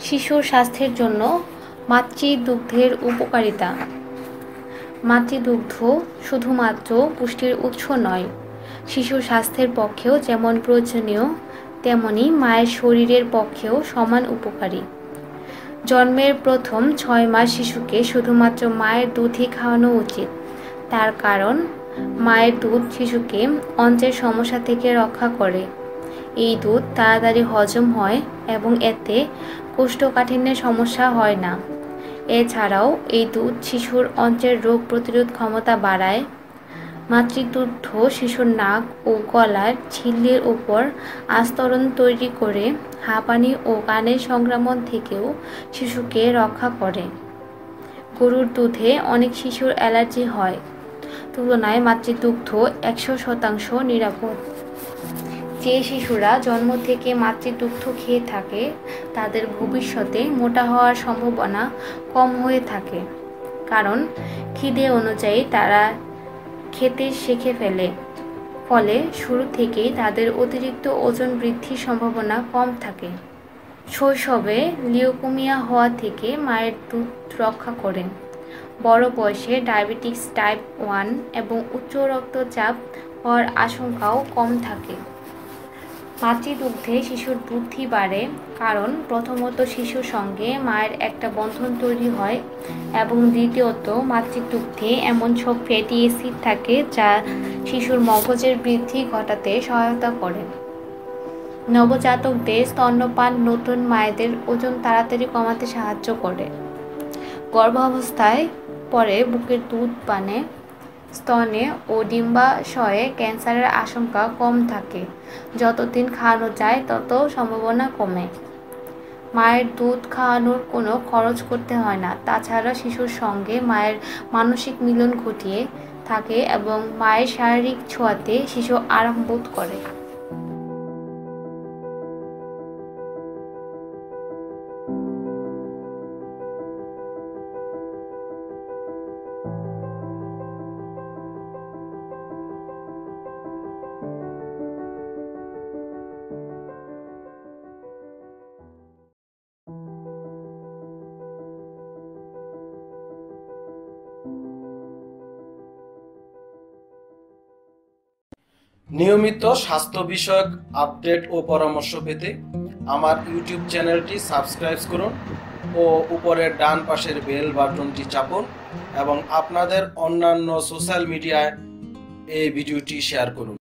শিশুর স্বাস্থ্যের জন্য মাতৃদুগ্ধের উপকারিতা। মাতৃদুগ্ধ শুধুমাত্র পুষ্টির উৎস নয়, শিশুর স্বাস্থ্যের পক্ষেও যেমন প্রয়োজনীয় তেমনি মায়ের শরীরের পক্ষেও সমান উপকারী। জন্মের প্রথম 6 মাস শিশুকে শুধুমাত্র মায়ের দুধই খাওয়ানো উচিত। তার কারণ মায়ের দুধ শিশুকে অন্ত্রের সমস্যা থেকে রক্ষা করে। এই দুধ তাড়াতাড়ি হজম হয় এবং এতে কোষ্ঠকাঠিন্যের সমস্যা হয় না। এছাড়াও এই দুধ শিশুর অন্ত্রের রোগ প্রতিরোধ ক্ষমতা বাড়ায়। মাতৃদুগ্ধ শিশুর নাক ও গলার ঝিল্লির উপর আস্তরণ তৈরি করে হাঁপানি ও কানের সংক্রমণ থেকেও শিশুকে রক্ষা করে। গরুর দুধে অনেক শিশুর অ্যালার্জি হয়, তুলনায় মাতৃদুগ্ধ 100% নিরাপদ। যে শিশুরা জন্ম থেকে মাতৃদুগ্ধ খেয়ে থাকে তাদের ভবিষ্যতে মোটা হওয়ার সম্ভাবনা কম হয়ে থাকে, কারণ খিদে অনুযায়ী তারা খেতে শিখে ফেলে। ফলে শুরু থেকেই তাদের অতিরিক্ত ওজন বৃদ্ধির সম্ভাবনা কম থাকে। শৈশবে লিউকেমিয়া হওয়া থেকে মায়ের দুধ রক্ষা করে। বড় বয়সে ডায়াবেটিস টাইপ 1 এবং উচ্চ রক্তচাপ হওয়ার আশঙ্কাও কম থাকে। মাতৃদুগ্ধে শিশুর বুদ্ধি বাড়ে, কারণ প্রথমত শিশুর সঙ্গে মায়ের একটা বন্ধন তৈরি হয় এবং দ্বিতীয়ত মাতৃদুগ্ধে এমন সব ফ্যাটি অ্যাসিড থাকে যা শিশুর মগজের বৃদ্ধি ঘটাতে সহায়তা করে। নবজাতকদের স্তন্যপান নতুন মায়েদের ওজন তাড়াতাড়ি কমাতে সাহায্য করে। গর্ভাবস্থায় পরে বুকের দুধ পানে, স্তনে ও ডিম্বাশয়ে ক্যান্সারের আশঙ্কা কম থাকে। যতদিন খাওয়ানো যায় তত সম্ভাবনা কমে। মায়ের দুধ খাওয়ানোর কোনো খরচ করতে হয় না। তাছাড়া শিশুর সঙ্গে মায়ের মানসিক মিলন ঘটিয়ে থাকে এবং মায়ের শারীরিক ছোঁয়াতে শিশু আরাম বোধ করে। নিয়মিত স্বাস্থ্য বিষয়ক আপডেট ও পরামর্শ পেতে আমার ইউটিউব চ্যানেলটি সাবস্ক্রাইব করুন ও উপরের ডান পাশের বেল বাটনটি চাপুন এবং আপনাদের অন্যান্য সোশ্যাল মিডিয়ায় এই ভিডিওটি শেয়ার করুন।